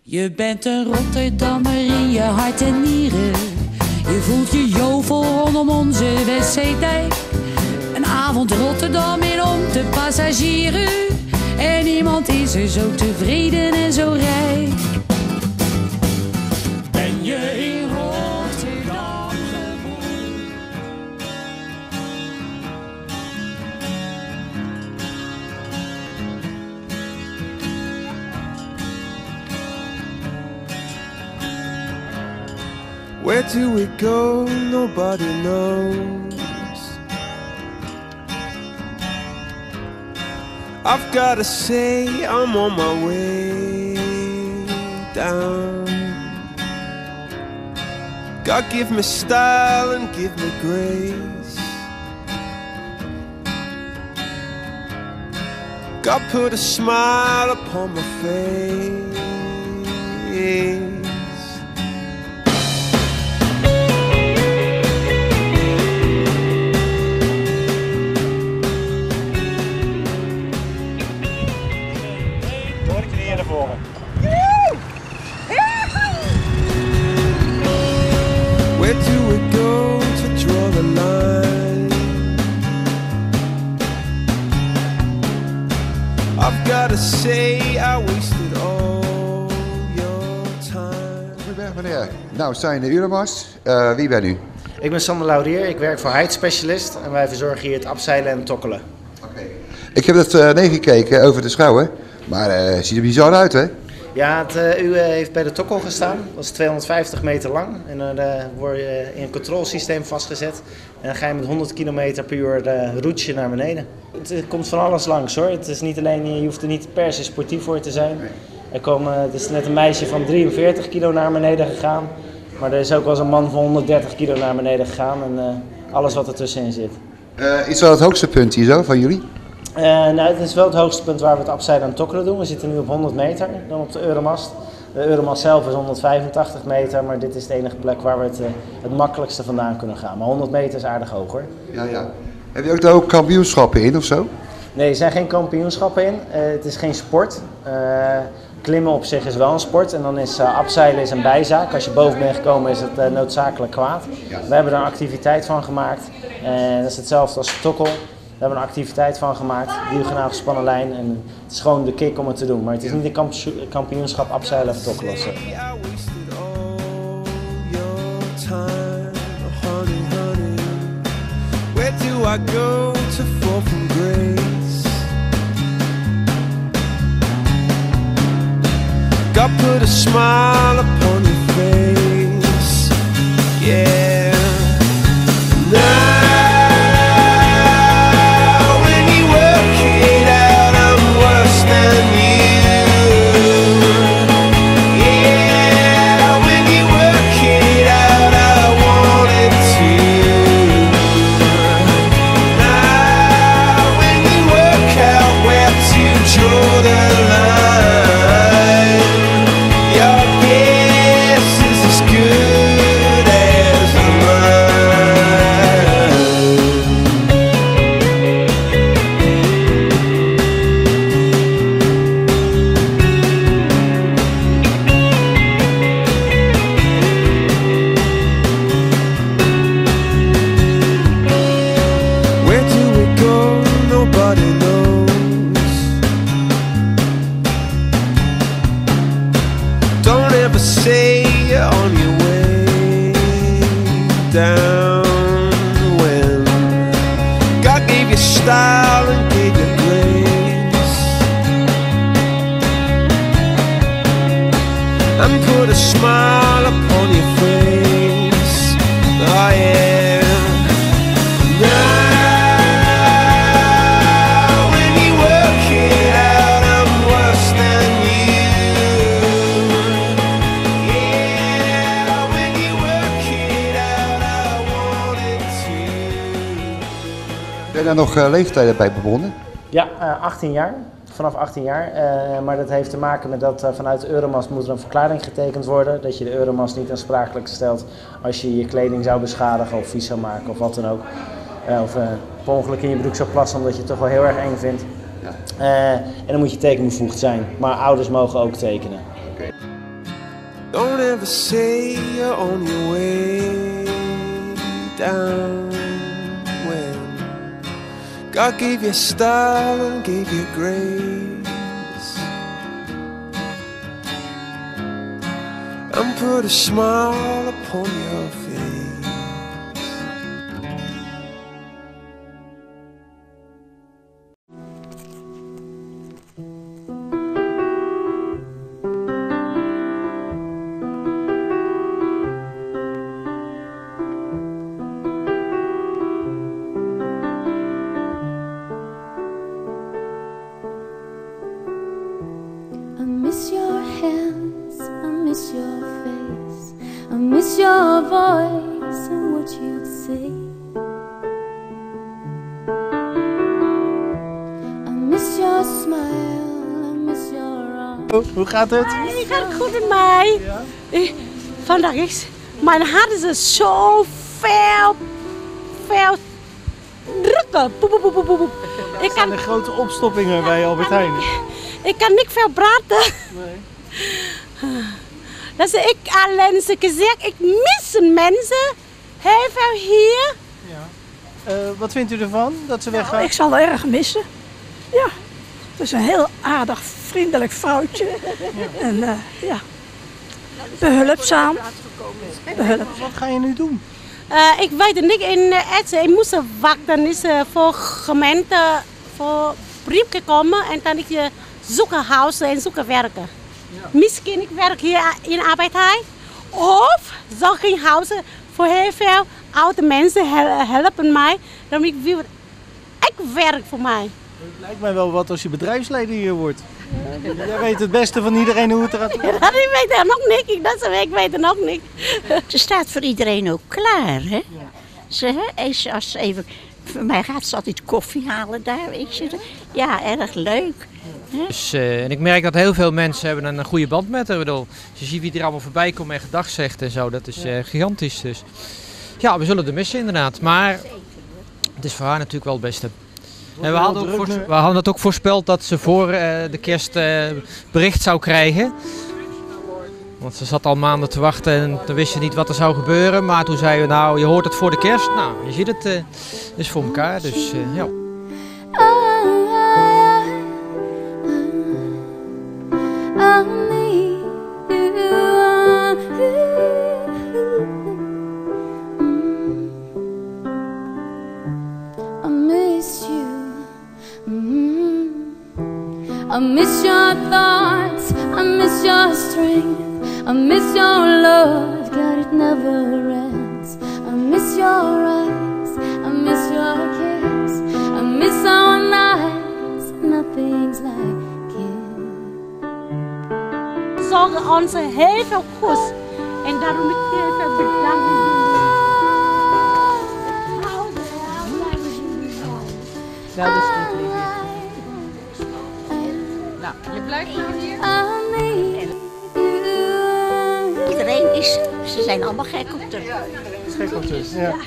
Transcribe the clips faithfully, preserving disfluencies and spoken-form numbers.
Je bent een Rotterdammer in je hart en nieren. Je voelt je jovel rondom onze Westzeedijk. Een avond Rotterdam in om te passagieren. En niemand is er zo tevreden en zo rijk. Ben je in Rotterdam geboren? Where do we go? Nobody knows. I've gotta say I'm on my way down. God give me style and give me grace. God put a smile upon my face. Where do we go to draw the line? I've gotta say I wasted all your time. Goedemiddag meneer. Nou, we staan in de Euromast. Uh, wie ben u? Ik ben Sander Laurier, ik werk voor Height Specialist en wij verzorgen hier het abzeilen en tokkelen. Okay. Ik heb het uh, meegekeken over de schouwen, maar het uh, ziet er bizar uit, hè? Ja, het, uh, u uh, heeft bij de tokkel gestaan. Dat is tweehonderdvijftig meter lang. En dan uh, word je in een controlesysteem vastgezet. En dan ga je met honderd kilometer per uur de roetje naar beneden. Het, het komt van alles langs hoor. Het is niet alleen, je hoeft er niet per se sportief voor te zijn. Er komen, het is net een meisje van drieënveertig kilo naar beneden gegaan. Maar er is ook wel eens een man van honderddertig kilo naar beneden gegaan. En uh, alles wat ertussenin zit. Uh, is dat het hoogste punt hier zo van jullie? Uh, nou, het is wel het hoogste punt waar we het abzeilen en tokkelen doen. We zitten nu op honderd meter, dan op de Euromast. De Euromast zelf is honderdvijfentachtig meter, maar dit is de enige plek waar we het, uh, het makkelijkste vandaan kunnen gaan. Maar honderd meter is aardig hoog hoor. Ja, ja. Heb je ook daar ook kampioenschappen in of zo? Nee, er zijn geen kampioenschappen in. Uh, het is geen sport. Uh, klimmen op zich is wel een sport en dan is uh, abzeilen is een bijzaak. Als je boven bent gekomen is het uh, noodzakelijk kwaad. Ja. We hebben er een activiteit van gemaakt. Uh, dat is hetzelfde als tokkel. We hebben een activiteit van gemaakt, diagonaal gespannen lijn en het is gewoon de kick om het te doen. Maar het is niet een kampioenschap abzeilen of tokkelen. Where do I go to fall from grace? God put a smile upon your face. Yeah. Now say you're on your way down when God gave you style and gave you grace and put a smile upon your face. Oh yeah. Now Ben je daar nog uh, leeftijden bij begonnen? Ja, uh, achttien jaar. Vanaf achttien jaar. Uh, maar dat heeft te maken met dat uh, vanuit de Euromast moet er een verklaring getekend worden. Dat je de Euromast niet aansprakelijk stelt als je je kleding zou beschadigen of vies zou maken of wat dan ook. Uh, of uh, per ongeluk in je broek zou plassen omdat je het toch wel heel erg eng vindt. Ja. Uh, en dan moet je tekenbevoegd zijn. Maar ouders mogen ook tekenen. Okay. Don't ever say you're on your way down when God gave you style and gave you grace and put a smile upon your face. I miss your hands, I miss your face, I miss your voice and what you'd say. I miss your smile, I miss your arms. Hoe gaat het? Het gaat goed met mij. Ja? Vandaag is mijn hart is zo veel, veel drukker. Poep, poep, poep, poep. Ik kan de grote opstoppingen bij Albert Heijn. Ik kan niet veel praten. Nee. Dat is ik alleen eens gezegd, ik mis mensen heel veel hier. Ja. Uh, wat vindt u ervan dat ze weggaan? Ik zal het erg missen. Ja, het is een heel aardig, vriendelijk vrouwtje. Ja. En uh, ja, behulpzaam. Behulpzaam. Wat ga je nu doen? Uh, ik weet het niet, in Essen, ik moest wachten is uh, voor gemeente, voor briefje komen en dan ik je zoeken huizen en zoeken werken. Ja. Misschien ik werk hier in Albert Heijn of zou geen huizen voor heel veel oude mensen helpen mij. Dan ik wil ik werk voor mij. Het lijkt mij wel wat als je bedrijfsleider hier wordt. Ja. Jij weet het beste van iedereen hoe het eruit ziet. Ja, ik weet het nog niet. Ik, dat is, ik weet het nog niet. Ze staat voor iedereen ook klaar, hè? Ja. Ze, hè, als ze even, voor mij gaat ze altijd koffie halen daar, weet je. Ja, erg leuk. Ja. Dus, uh, en ik merk dat heel veel mensen hebben een goede band met haar. Bedoel, als je ziet wie er allemaal voorbij komt en gedag zegt en zo, dat is uh, gigantisch. Dus. Ja, we zullen er missen inderdaad. Maar het is voor haar natuurlijk wel het beste. En we hadden, ook we hadden het ook voorspeld dat ze voor uh, de kerst uh, bericht zou krijgen. Want ze zat al maanden te wachten en toen wist je niet wat er zou gebeuren. Maar toen zeiden we, nou, je hoort het voor de kerst. Nou, je ziet het, uh, is voor elkaar. Dus uh, ja. I miss your thoughts, I miss your strength, I miss your love, God, it never ends. I miss your eyes, I miss your kiss, I miss our nights, nothing's like it. Zorgen ons heel veel goed en daarom ik heel veel bedanken. Dat is goed, liefje. Nou, je blijft hier. Iedereen is, ze zijn allemaal gek op de. Gek op de, ja.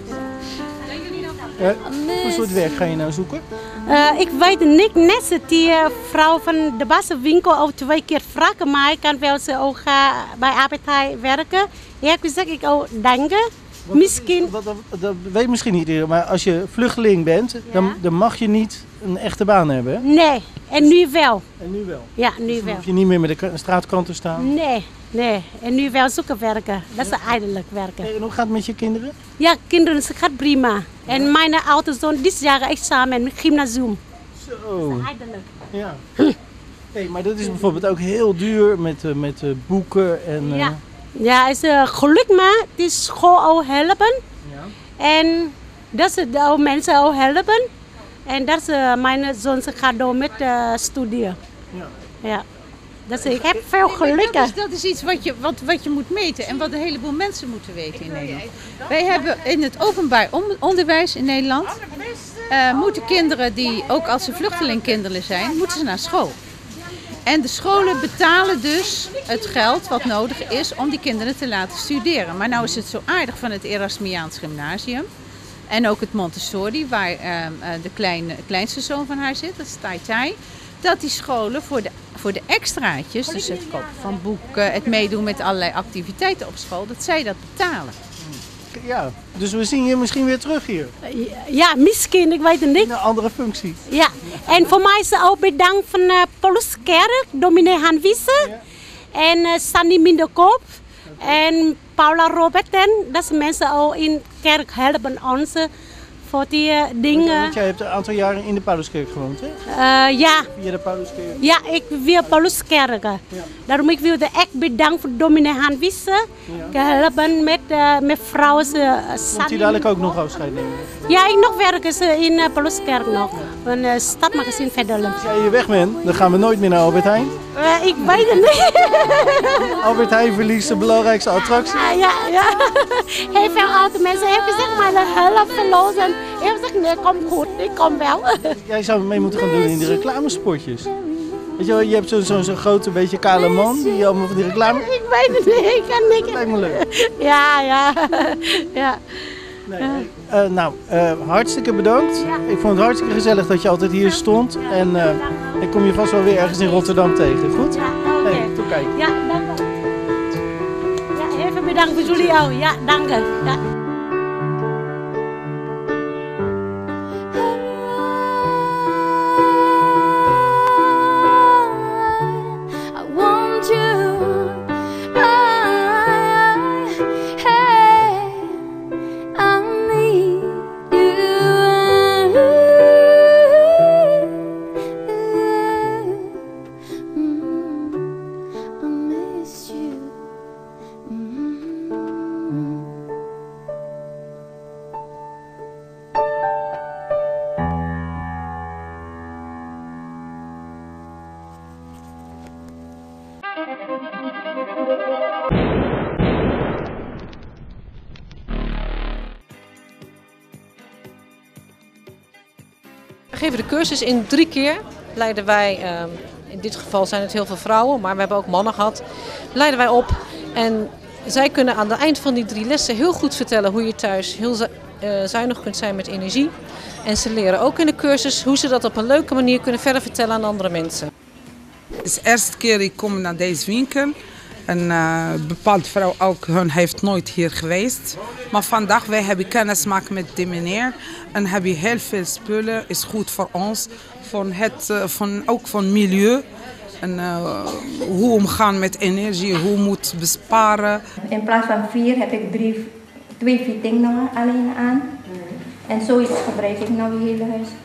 Uh, wat soort werk ga je nou zoeken? Uh, ik weet niet, net die uh, vrouw van de bassenwinkel al twee keer vragen, maar ik kan wel ze ook uh, bij Albert Heijn werken. Ik heb gezegd, ik ook denken. Wat, misschien... Dat, dat, dat weet je misschien niet, maar als je vluchteling bent, ja? dan, dan mag je niet een echte baan hebben. Hè? Nee, en nu wel. En nu wel? Ja, nu dus dan wel. Hoef je niet meer met de straatkant te staan? Nee, nee. En nu wel zoeken werken. Dat is ja. eindelijk werken. En hoe gaat het met je kinderen? Ja, kinderen, het gaat prima. Ja. En mijn oudste zoon dit jaar examen in gymnasium. Zo. Dat is eindelijk. Ja. Hey, maar dat is bijvoorbeeld ook heel duur met, uh, met uh, boeken en... Uh... Ja. Ja, het is uh, geluk maar, het is school ook helpen. Ja. En dat ze de mensen ook helpen. En dat uh, mijn zoon gaat door met uh, studeren. Ja. Ja. Dat is, ik heb veel geluk. Dat is, dat is iets wat je, wat, wat je moet meten en wat een heleboel mensen moeten weten in Nederland. Wij hebben in het openbaar onderwijs in Nederland, uh, moeten kinderen die, ook als ze vluchtelingkinderen zijn, moeten ze naar school. En de scholen betalen dus het geld wat nodig is om die kinderen te laten studeren. Maar nou is het zo aardig van het Erasmiaans Gymnasium. En ook het Montessori, waar uh, de kleine, kleinste zoon van haar zit, dat is Tai Tai. Dat die scholen voor de, voor de extraatjes, dus het kopen van boeken, het meedoen met allerlei activiteiten op school, dat zij dat betalen. Ja, dus we zien je misschien weer terug hier. Ja, misschien, ik weet het niet. In een andere functie. Ja, en voor mij is het ook bedankt van uh, Paulus Kerk, dominee Han Wiese ja. en uh, Sandy Minderkoop en Paula Roberten. Dat zijn mensen ook in de kerk helpen ons voor die uh, dingen. Want jij hebt een aantal jaren in de Pauluskerk gewoond, hè? Uh, ja. Via de Pauluskerk? Ja, ik wil Pauluskerk. Ja. Daarom ik wilde echt bedanken voor dominee Han Wiese. Ja. Helpen met, uh, met vrouwen. Uh, Komt hij dadelijk ook nog afscheid nemen? Ja, ik nog werken in uh, Pauluskerk nog. Een uh, stadmagazine verder. Als jij hier weg bent, dan gaan we nooit meer naar Albert Heijn. Uh, ik weet het niet. Albert Heijn verliest de belangrijkste attractie. Ja, ja, ja. Heel veel oude mensen hebben gezegd, maar de helft verlozen. Ik heb gezegd, nee, kom goed, ik kom wel. Jij zou mee moeten gaan doen in die reclamespotjes. Weet je wel, je hebt zo'n zo, zo grote, beetje kale man die allemaal van die reclame... Ik weet het niet, ik kan niet. Dat lijkt me leuk. Ja, ja. ja. Nee, uh, nou, uh, hartstikke bedankt. Ik vond het hartstikke gezellig dat je altijd hier stond. En uh, ik kom je vast wel weer ergens in Rotterdam tegen, goed? Ja, oké. Okay. Hey, toe kijken. Ja, dank u. Ja, even bedankt voor jullie ook. Ja, dank u. Ja. We geven de cursus in drie keer. Leiden wij, in dit geval zijn het heel veel vrouwen, maar we hebben ook mannen gehad. Leiden wij op en zij kunnen aan het eind van die drie lessen heel goed vertellen hoe je thuis heel zuinig kunt zijn met energie. En ze leren ook in de cursus hoe ze dat op een leuke manier kunnen verder vertellen aan andere mensen. Het is de eerste keer ik kom naar deze winkel. Een uh, bepaalde vrouw ook, hun heeft nooit hier geweest. Maar vandaag wij hebben kennis maken met de meneer. En hebben heel veel spullen, is goed voor ons. Voor het, uh, van, ook van milieu. En uh, hoe omgaan met energie, hoe moet besparen. In plaats van vier heb ik drie, twee fittingnommen alleen aan. En zoiets gebruik ik nou het hele huis.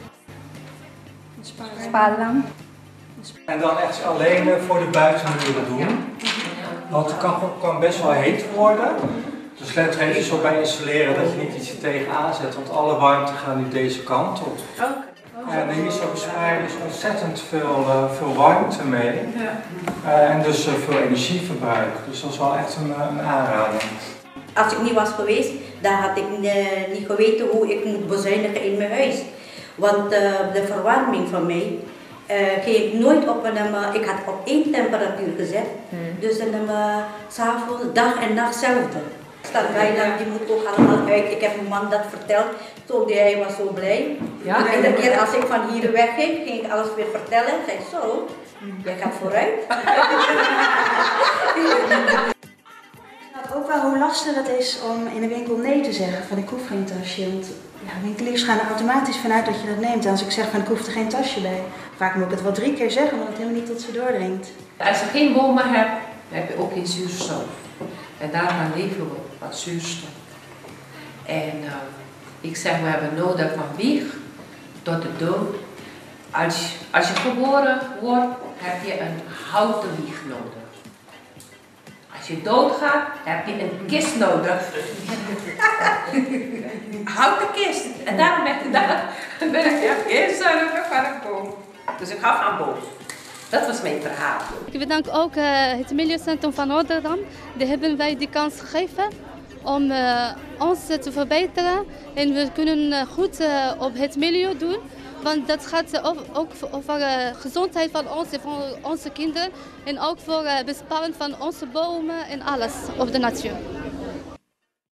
Spaarlamp. En dan echt alleen voor de buitenmuren doen. Want het kan, kan best wel heet worden. Dus let er even zo bij installeren dat je niet iets er tegenaan zet, want alle warmte gaat nu deze kant op. En hier zo bespaar je dus ontzettend veel, uh, veel warmte mee. Uh, en dus uh, veel energieverbruik. Dus dat is wel echt een, een aanrader. Als ik niet was geweest, dan had ik uh, niet geweten hoe ik moet bezuinigen in mijn huis. Want uh, de verwarming van mij uh, ging ik nooit op een, uh, ik had op één temperatuur gezet. Hmm. Dus en uh, s'avonds, dag en nacht hetzelfde. Staat bijna, die moet ook allemaal uit. Ik heb mijn man dat verteld, toen hij was zo blij. Ja? En iedere keer als ik van hier wegging, ging ik alles weer vertellen. Ik zei zo, jij gaat vooruit. Ik snap ook wel hoe lastig het is om in een winkel nee te zeggen van ik hoef geen tasje. Want ja, winkeliers gaan er automatisch vanuit dat je dat neemt. En als ik zeg van ik hoef er geen tasje bij, vaak moet ik het wel drie keer zeggen, omdat het helemaal niet tot ze doordringt. Als je geen bomen hebt, heb je ook geen zuurstof. En daarvan leveren we wat zuurstof. En uh, ik zeg, we hebben nodig van wieg tot de dood. Als, als je geboren wordt, heb je een houten wieg nodig. Als je doodgaat, heb je een kist nodig. Houten kist. En daarom ben ik daar, ben ik heel zuiniger van gekomen. Dus ik ga van boven. Dat was mijn verhaal. Ik bedank ook uh, het Milieucentrum van Rotterdam. Die hebben wij die kans gegeven om uh, ons te verbeteren. En we kunnen uh, goed uh, op het milieu doen. Want dat gaat uh, ook over de uh, gezondheid van ons en van onze kinderen. En ook voor het uh, besparen van onze bomen en alles op de natuur.